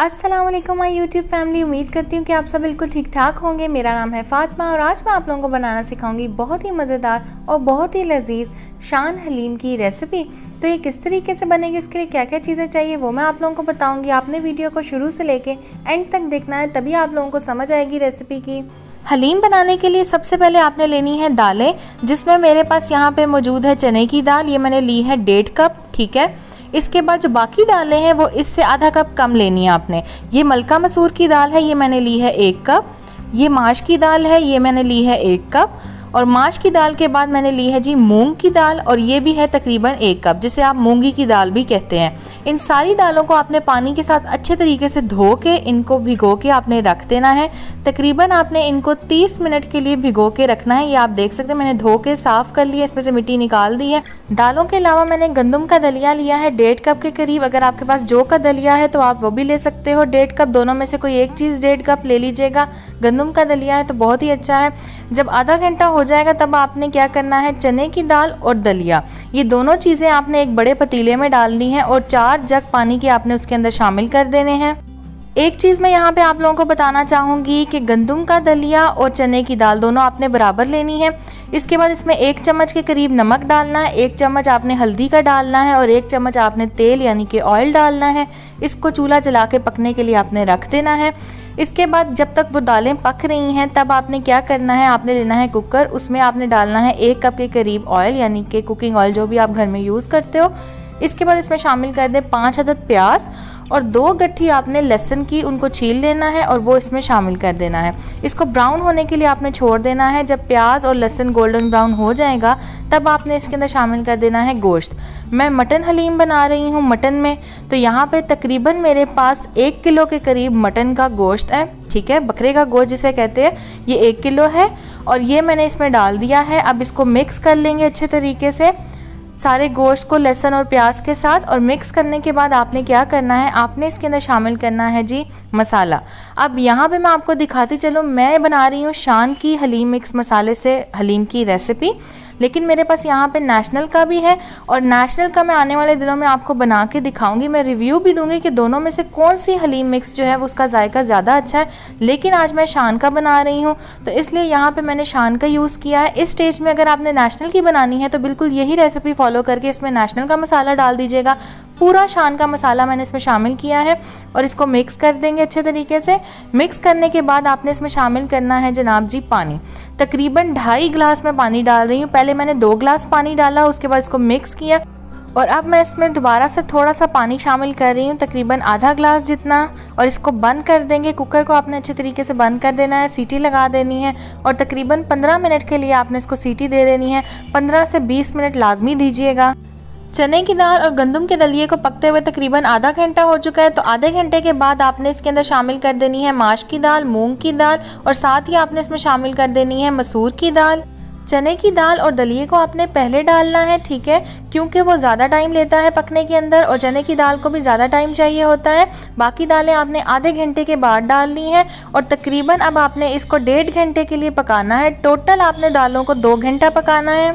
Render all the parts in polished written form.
अस्सलाम वालेकुम my YouTube family. उम्मीद करती हूँ कि आप सब बिल्कुल ठीक ठाक होंगे। मेरा नाम है फ़ातिमा और आज मैं आप लोगों को बनाना सिखाऊंगी बहुत ही मज़ेदार और बहुत ही लजीज शान हलीम की रेसिपी। तो ये किस तरीके से बनेगी, उसके लिए क्या क्या चीज़ें चाहिए वो मैं आप लोगों को बताऊँगी। आपने वीडियो को शुरू से लेके एंड तक देखना है, तभी आप लोगों को समझ आएगी रेसिपी की। हलीम बनाने के लिए सबसे पहले आपने लेनी है दालें, जिसमें मेरे पास यहाँ पे मौजूद है चने की दाल। ये मैंने ली है 1.5 कप, ठीक है। इसके बाद जो बाकी दालें हैं वो इससे आधा कप कम लेनी है आपने। ये मलका मसूर की दाल है, ये मैंने ली है 1 कप। ये माश की दाल है, ये मैंने ली है 1 कप। और माश की दाल के बाद मैंने ली है जी मूंग की दाल, और ये भी है तकरीबन 1 कप, जिसे आप मूंगी की दाल भी कहते हैं। इन सारी दालों को आपने पानी के साथ अच्छे तरीके से धो के इनको भिगो के आपने रख देना है। तकरीबन आपने इनको 30 मिनट के लिए भिगो के रखना है। ये आप देख सकते हैं मैंने धो के साफ़ कर लिया, इसमें से मिट्टी निकाल दी है। दालों के अलावा मैंने गंदम का दलिया लिया है 1.5 कप के करीब। अगर आपके पास जौ का दलिया है तो आप वो भी ले सकते हो 1.5 कप। दोनों में से कोई एक चीज़ 1.5 कप ले लीजिएगा। गंदम का दलिया है तो बहुत ही अच्छा है। जब आधा घंटा हो जाएगा तब आपने क्या करना है, चने की दाल और दलिया, ये दोनों चीज़ें आपने एक बड़े पतीले में डालनी है और 4 जग पानी के आपने उसके अंदर शामिल कर देने हैं। एक चीज़ मैं यहाँ पे आप लोगों को बताना चाहूँगी कि गंदम का दलिया और चने की दाल दोनों आपने बराबर लेनी है। इसके बाद इसमें 1 चम्मच के करीब नमक डालना है, 1 चम्मच आपने हल्दी का डालना है और 1 चम्मच आपने तेल यानी कि ऑयल डालना है। इसको चूल्हा जला के पकने के लिए आपने रख देना है। इसके बाद जब तक वो दालें पक रही हैं तब आपने क्या करना है, आपने लेना है कुकर, उसमें आपने डालना है 1 कप के करीब ऑयल यानी कि कुकिंग ऑयल जो भी आप घर में यूज़ करते हो। इसके बाद इसमें शामिल कर दें 5 अदद प्याज और 2 गट्ठी आपने लहसुन की, उनको छील लेना है और वो इसमें शामिल कर देना है। इसको ब्राउन होने के लिए आपने छोड़ देना है। जब प्याज और लहसुन गोल्डन ब्राउन हो जाएगा तब आपने इसके अंदर शामिल कर देना है गोश्त। मैं मटन हलीम बना रही हूँ मटन में, तो यहाँ पे तकरीबन मेरे पास 1 किलो के करीब मटन का गोश्त है, ठीक है। बकरे का गोश्त जिसे कहते हैं, ये 1 किलो है और ये मैंने इसमें डाल दिया है। अब इसको मिक्स कर लेंगे अच्छे तरीके से सारे गोश्त को लहसुन और प्याज के साथ। और मिक्स करने के बाद आपने क्या करना है, आपने इसके अंदर शामिल करना है जी मसाला। अब यहाँ पे मैं आपको दिखाती चलूँ, मैं बना रही हूँ शान की हलीम मिक्स मसाले से हलीम की रेसिपी, लेकिन मेरे पास यहाँ पे नेशनल का भी है और नेशनल का मैं आने वाले दिनों में आपको बना के दिखाऊंगी। मैं रिव्यू भी दूंगी कि दोनों में से कौन सी हलीम मिक्स जो है वो उसका जायका ज़्यादा अच्छा है। लेकिन आज मैं शान का बना रही हूँ तो इसलिए यहाँ पे मैंने शान का यूज़ किया है। इस स्टेज में अगर आपने नेशनल की बनानी है तो बिल्कुल यही रेसिपी फॉलो करके इसमें नेशनल का मसाला डाल दीजिएगा। पूरा शान का मसाला मैंने इसमें शामिल किया है और इसको मिक्स कर देंगे अच्छे तरीके से। मिक्स करने के बाद आपने इसमें शामिल करना है जनाब जी पानी। तकरीबन 2.5 गिलास में पानी डाल रही हूँ। पहले मैंने 2 गिलास पानी डाला, उसके बाद इसको मिक्स किया और अब मैं इसमें दोबारा से थोड़ा सा पानी शामिल कर रही हूँ, तकरीबन आधा गिलास जितना, और इसको बंद कर देंगे। कुकर को आपने अच्छे तरीके से बंद कर देना है, सीटी लगा देनी है और तकरीबन 15 मिनट के लिए आपने इसको सीटी दे देनी है। 15 से 20 मिनट लाजमी दीजिएगा। चने की दाल और गंदम के दलिए को पकते हुए तकरीबन आधा घंटा हो चुका है, तो आधे घंटे के बाद आपने इसके अंदर शामिल कर देनी है माश की दाल, मूंग की दाल और साथ ही आपने इसमें शामिल कर देनी है मसूर की दाल। चने की दाल और दलिए को आपने पहले डालना है, ठीक है, क्योंकि वो ज़्यादा टाइम लेता है पकने के अंदर और चने की दाल को भी ज़्यादा टाइम चाहिए होता है। बाकी दालें आपने आधे घंटे के बाद डालनी है और तकरीबन अब आपने इसको 1.5 घंटे के लिए पकाना है। टोटल आपने दालों को 2 घंटा पकाना है।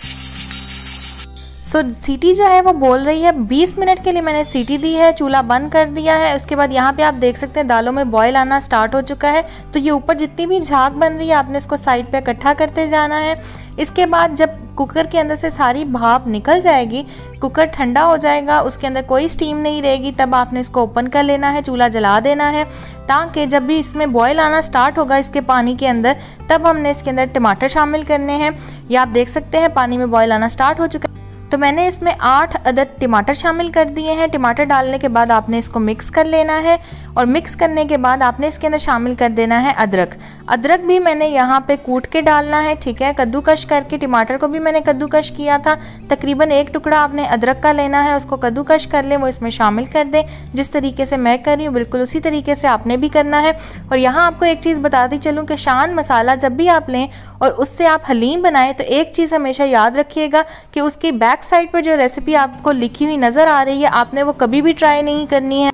सीटी जो है वो बोल रही है, 20 मिनट के लिए मैंने सीटी दी है, चूल्हा बंद कर दिया है। उसके बाद यहाँ पे आप देख सकते हैं दालों में बॉयल आना स्टार्ट हो चुका है। तो ये ऊपर जितनी भी झाग बन रही है आपने इसको साइड पे इकट्ठा करते जाना है। इसके बाद जब कुकर के अंदर से सारी भाप निकल जाएगी, कुकर ठंडा हो जाएगा, उसके अंदर कोई स्टीम नहीं रहेगी, तब आपने इसको ओपन कर लेना है, चूल्हा जला देना है, ताकि जब भी इसमें बॉयल आना स्टार्ट होगा इसके पानी के अंदर तब हमने इसके अंदर टमाटर शामिल करने हैं। ये आप देख सकते हैं पानी में बॉयल आना स्टार्ट हो चुका है, तो मैंने इसमें 8 अदद टमाटर शामिल कर दिए हैं। टमाटर डालने के बाद आपने इसको मिक्स कर लेना है और मिक्स करने के बाद आपने इसके अंदर शामिल कर देना है अदरक। अदरक भी मैंने यहाँ पे कूट के डालना है, ठीक है, कद्दूकश करके। टमाटर को भी मैंने कद्दूकश किया था। तकरीबन 1 टुकड़ा आपने अदरक का लेना है, उसको कद्दूकश कर लें, वो इसमें शामिल कर दें। जिस तरीके से मैं कर रही हूँ बिल्कुल उसी तरीके से आपने भी करना है। और यहाँ आपको एक चीज़ बताती चलूँ कि शान मसाला जब भी आप लें और उससे आप हलीम बनाएं तो एक चीज़ हमेशा याद रखिएगा कि उसकी बैक साइड पर जो रेसिपी आपको लिखी हुई नज़र आ रही है आपने वो कभी भी ट्राई नहीं करनी है।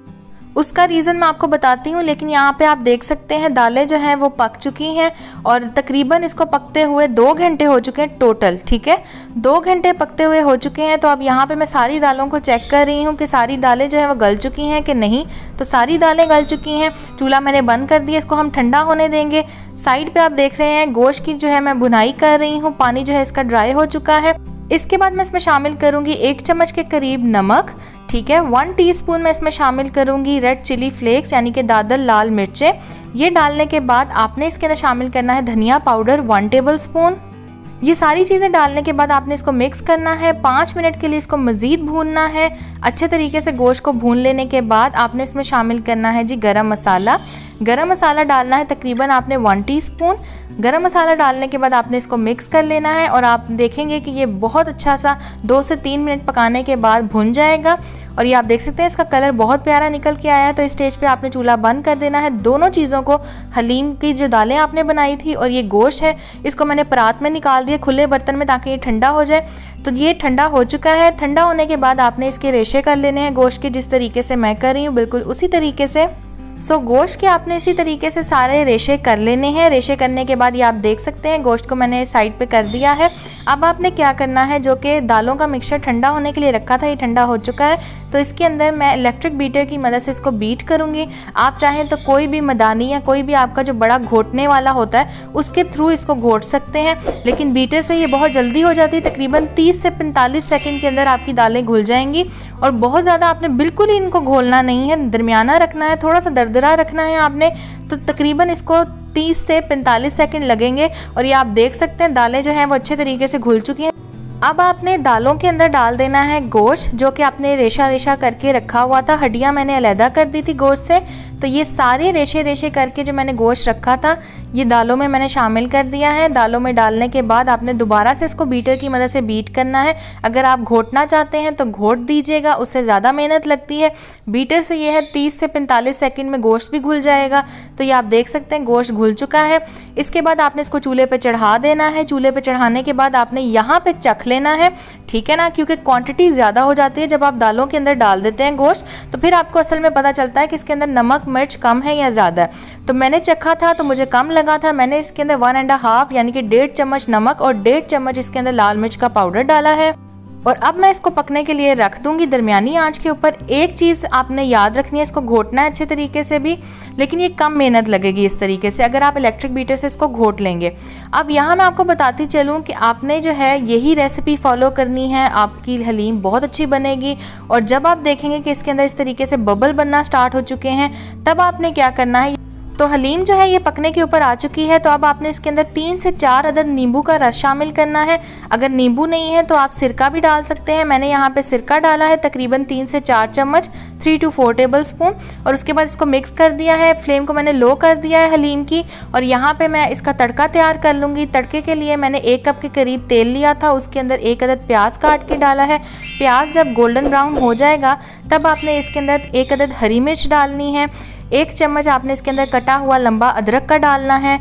उसका रीज़न मैं आपको बताती हूँ, लेकिन यहाँ पे आप देख सकते हैं दालें जो हैं वो पक चुकी हैं और तकरीबन इसको पकते हुए 2 घंटे हो चुके हैं टोटल। ठीक है, 2 घंटे पकते हुए हो चुके हैं। तो अब यहाँ पे मैं सारी दालों को चेक कर रही हूँ कि सारी दालें जो है वो गल चुकी हैं कि नहीं। तो सारी दालें गल चुकी हैं। चूल्हा मैंने बंद कर दिया, इसको हम ठंडा होने देंगे। साइड पे आप देख रहे हैं गोश्त की जो है मैं भुनाई कर रही हूँ, पानी जो है इसका ड्राई हो चुका है। इसके बाद मैं इसमें शामिल करूँगी 1 चम्मच के करीब नमक। ठीक है, 1 टीस्पून मैं इसमें शामिल करूंगी रेड चिली फ्लेक्स यानी कि दादर लाल मिर्चें। ये डालने के बाद आपने इसके अंदर शामिल करना है धनिया पाउडर 1 टेबलस्पून। ये सारी चीज़ें डालने के बाद आपने इसको मिक्स करना है। 5 मिनट के लिए इसको मज़ीद भूनना है। अच्छे तरीके से गोश्त को भून लेने के बाद आपने इसमें शामिल करना है जी गरम मसाला। गरम मसाला डालना है तकरीबन आपने 1 टीस्पून। गरम मसाला डालने के बाद आपने इसको मिक्स कर लेना है और आप देखेंगे कि ये बहुत अच्छा सा 2 से 3 मिनट पकाने के बाद भुन जाएगा। और ये आप देख सकते हैं इसका कलर बहुत प्यारा निकल के आया है। तो इस स्टेज पे आपने चूल्हा बंद कर देना है। दोनों चीज़ों को, हलीम की जो दालें आपने बनाई थी और ये गोश्त है, इसको मैंने परात में निकाल दिया खुले बर्तन में ताकि ये ठंडा हो जाए। तो ये ठंडा हो चुका है। ठंडा होने के बाद आपने इसके रेशे कर लेने हैं गोश्त के, जिस तरीके से मैं कर रही हूँ बिल्कुल उसी तरीके से। गोश्त के आपने इसी तरीके से सारे रेशे कर लेने हैं। रेशे करने के बाद ये आप देख सकते हैं गोश्त को मैंने साइड पे कर दिया है। अब आपने क्या करना है, जो कि दालों का मिक्सचर ठंडा होने के लिए रखा था, ये ठंडा हो चुका है। तो इसके अंदर मैं इलेक्ट्रिक बीटर की मदद से इसको बीट करूँगी। आप चाहें तो कोई भी मदानी या कोई भी आपका जो बड़ा घोटने वाला होता है उसके थ्रू इसको घोट सकते हैं, लेकिन बीटर से ये बहुत जल्दी हो जाती है। तकरीबन 30 से 45 सेकंड के अंदर आपकी दालें घुल जाएंगी। और बहुत ज़्यादा आपने बिल्कुल ही इनको घोलना नहीं है, दरमियाना रखना है, थोड़ा सा दरदरा रखना है आपने। तो तकरीबन इसको 30 से 45 सेकंड लगेंगे। और ये आप देख सकते हैं दालें जो हैं वो अच्छे तरीके से घुल चुकी हैं। अब आपने दालों के अंदर डाल देना है गोश्त, जो कि आपने रेशा रेशा करके रखा हुआ था। हड्डियां मैंने अलहदा कर दी थी गोश्त से। तो ये सारे रेशे रेशे करके जो मैंने गोश्त रखा था ये दालों में मैंने शामिल कर दिया है। दालों में डालने के बाद आपने दोबारा से इसको बीटर की मदद से बीट करना है। अगर आप घोटना चाहते हैं तो घोट दीजिएगा, उससे ज़्यादा मेहनत लगती है। बीटर से ये है 30 से 45 सेकंड में गोश्त भी घुल जाएगा। तो ये आप देख सकते हैं गोश्त घुल चुका है। इसके बाद आपने इसको चूल्हे पे चढ़ा देना है। चूल्हे पे चढ़ाने के बाद आपने यहाँ पे चख लेना है, ठीक है ना, क्योंकि क्वांटिटी ज़्यादा हो जाती है जब आप दालों के अंदर डाल देते हैं गोश्त। तो फिर आपको असल में पता चलता है कि इसके अंदर नमक मिर्च कम है या ज़्यादा है। तो मैंने चखा था तो मुझे कम लगा था। मैंने इसके अंदर 1.5 यानी कि 1.5 चम्मच नमक और 1.5 चम्मच इसके अंदर लाल मिर्च का पाउडर डाला है। और अब मैं इसको पकने के लिए रख दूंगी दरमियानी आंच के ऊपर। एक चीज़ आपने याद रखनी है, इसको घोटना है अच्छे तरीके से भी, लेकिन ये कम मेहनत लगेगी इस तरीके से अगर आप इलेक्ट्रिक बीटर से इसको घोट लेंगे। अब यहाँ मैं आपको बताती चलूँ कि आपने जो है यही रेसिपी फॉलो करनी है, आपकी हलीम बहुत अच्छी बनेगी। और जब आप देखेंगे कि इसके अंदर इस तरीके से बबल बनना स्टार्ट हो चुके हैं, तब आपने क्या करना है, तो हलीम जो है ये पकने के ऊपर आ चुकी है। तो अब आपने इसके अंदर 3 से 4 अदद नींबू का रस शामिल करना है। अगर नींबू नहीं है तो आप सिरका भी डाल सकते हैं। मैंने यहाँ पे सिरका डाला है तकरीबन 3 से 4 चम्मच, 3 to 4 टेबलस्पून। और उसके बाद इसको मिक्स कर दिया है। फ्लेम को मैंने लो कर दिया है हलीम की। और यहाँ पे मैं इसका तड़का तैयार कर लूँगी। तड़के के लिए मैंने 1 कप के करीब तेल लिया था, उसके अंदर 1 अदद प्याज काट के डाला है। प्याज जब गोल्डन ब्राउन हो जाएगा तब आपने इसके अंदर 1 अदद हरी मिर्च डालनी है। 1 चम्मच आपने इसके अंदर कटा हुआ लंबा अदरक का डालना है।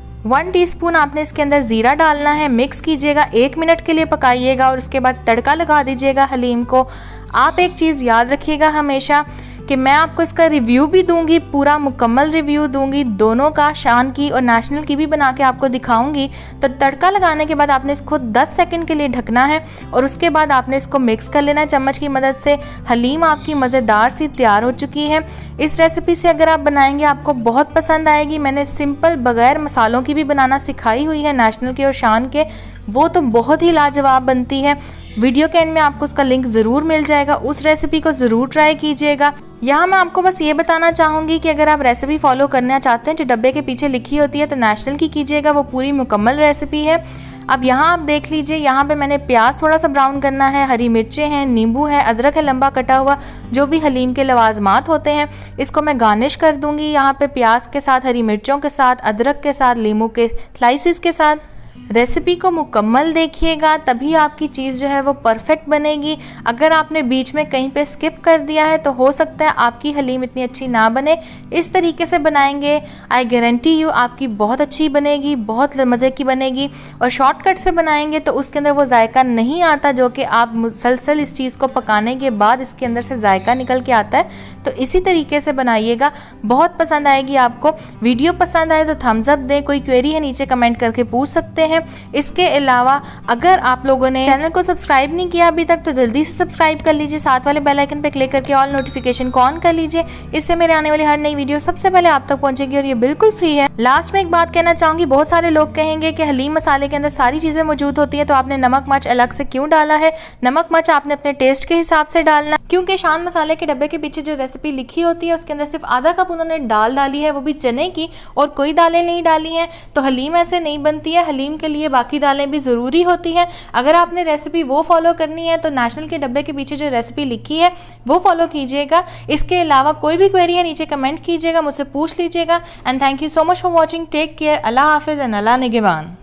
1 टीस्पून आपने इसके अंदर ज़ीरा डालना है। मिक्स कीजिएगा, 1 मिनट के लिए पकाइएगा और उसके बाद तड़का लगा दीजिएगा हलीम को। आप एक चीज़ याद रखिएगा हमेशा कि मैं आपको इसका रिव्यू भी दूंगी, पूरा मुकम्मल रिव्यू दूंगी, दोनों का, शान की और नेशनल की भी बना के आपको दिखाऊंगी। तो तड़का लगाने के बाद आपने इसको 10 सेकंड के लिए ढकना है और उसके बाद आपने इसको मिक्स कर लेना है चम्मच की मदद से। हलीम आपकी मज़ेदार सी तैयार हो चुकी है। इस रेसिपी से अगर आप बनाएंगे आपको बहुत पसंद आएगी। मैंने सिंपल बगैर मसालों की भी बनाना सिखाई हुई है नेशनल के और शान के, वो तो बहुत ही लाजवाब बनती है। वीडियो के एंड में आपको उसका लिंक ज़रूर मिल जाएगा, उस रेसिपी को ज़रूर ट्राई कीजिएगा। यहाँ मैं आपको बस ये बताना चाहूँगी कि अगर आप रेसिपी फॉलो करना चाहते हैं जो डब्बे के पीछे लिखी होती है तो नेशनल की कीजिएगा, वो पूरी मुकम्मल रेसिपी है। अब यहाँ आप देख लीजिए, यहाँ पे मैंने प्याज थोड़ा सा ब्राउन करना है, हरी मिर्चें हैं, नींबू है, अदरक है लंबा कटा हुआ, जो भी हलीम के लवाजमात होते हैं, इसको मैं गार्निश कर दूँगी यहाँ पे प्याज के साथ, हरी मिर्चों के साथ, अदरक के साथ, नींबू के स्लाइसिस के साथ। रेसिपी को मुकम्मल देखिएगा, तभी आपकी चीज़ जो है वो परफेक्ट बनेगी। अगर आपने बीच में कहीं पे स्किप कर दिया है तो हो सकता है आपकी हलीम इतनी अच्छी ना बने। इस तरीके से बनाएंगे, आई गारंटी यू आपकी बहुत अच्छी बनेगी, बहुत मज़े की बनेगी। और शॉर्टकट से बनाएंगे तो उसके अंदर वो जायका नहीं आता जो कि आप मुसलसल इस चीज़ को पकाने के बाद इसके अंदर से जायका निकल के आता है। तो इसी तरीके से बनाइएगा, बहुत पसंद आएगी आपको। वीडियो पसंद आए तो थम्स अप दें, कोई क्वेरी है नीचे कमेंट करके पूछ सकते हैं। इसके अलावा अगर आप लोगों ने चैनल को सब्सक्राइब नहीं किया अभी तक तो जल्दी से सब्सक्राइब कर लीजिए, साथ वाले बेल आइकन पे क्लिक करके ऑल नोटिफिकेशन को ऑन कर लीजिए। इससे मेरे आने वाली हर नई वीडियो सबसे पहले आप तक पहुंचेगी और ये बिल्कुल फ्री है। लास्ट में एक बात कहना चाहूंगी, बहुत सारे लोग कहेंगे कि हलीम मसाले के अंदर सारी चीजें मौजूद होती है तो आपने नमक मिर्च अलग से क्यों डाला है। नमक मिर्च आपने अपने टेस्ट के हिसाब से डालना, क्योंकि शान मसाले के डब्बे के पीछे जो रेसिपी लिखी होती है उसके अंदर सिर्फ आधा कप उन्होंने दाल डाली है, वो भी चने की, और कोई दालें नहीं डाली हैं। तो हलीम ऐसे नहीं बनती है, हलीम के लिए बाकी दालें भी ज़रूरी होती हैं। अगर आपने रेसिपी वो फॉलो करनी है तो नेशनल के डब्बे के पीछे जो रेसिपी लिखी है वो फॉलो कीजिएगा। इसके अलावा कोई भी क्वेरी है नीचे कमेंट कीजिएगा, मुझसे पूछ लीजिएगा। And thank you so much for watching. Take care, अल्लाह हाफिज़ एंड अल्लाह निगहबान।